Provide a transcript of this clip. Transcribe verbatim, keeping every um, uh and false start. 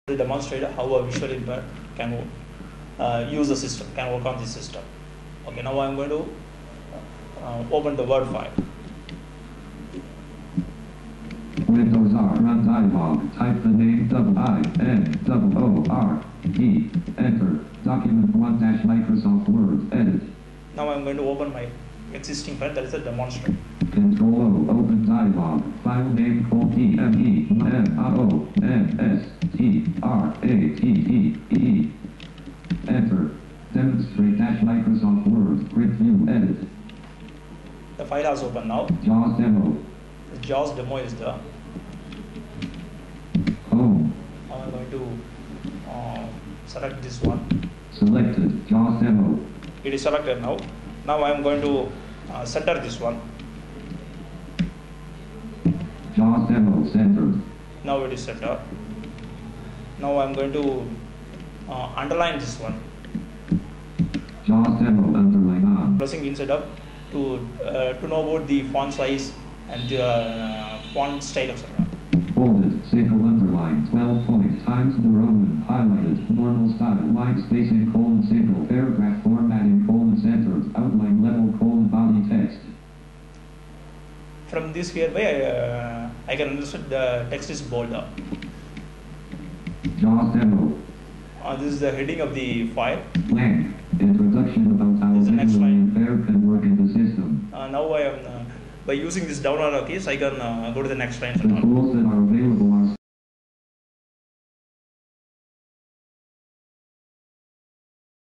To demonstrate how a visual impaired can uh, use the system, can work on the system. Okay, now I'm going to uh, open the Word file. Windows R, run dialog, type the name double I N double O R E, enter, document one dash Microsoft Word, edit. Now I'm going to open my existing file, that is a demonstrate. Control O, open dialog, file name called E M E M O N S T R A T E E, enter, demonstrate dash Microsoft Word, grid view, edit. The file has opened now. JAWS demo. The JAWS demo is there. Home. Now I'm going to uh, select this one. Selected, JAWS demo. It is selected now. Now I'm going to uh, center this one. JAWS demo centered. Now it is centered. Now I'm going to uh, underline this one. JAWS demo underline on. Pressing inside up to uh, to know about the font size and the uh, font style, et cetera. Bolded, single underline, twelve point times the Roman, highlighted, normal style, line spacing, colon, single, paragraph formatting, colon, centered, outline level, colon, body text. From this hereby, uh, I can understand the text is bold up. JAWS demo. Uh, this is the heading of the file. Blank. Introduction about how This is the next visually line. impaired can work in the system. Uh, now I am, uh, by using this down arrow keys, I can uh, go to the next line. The tools that are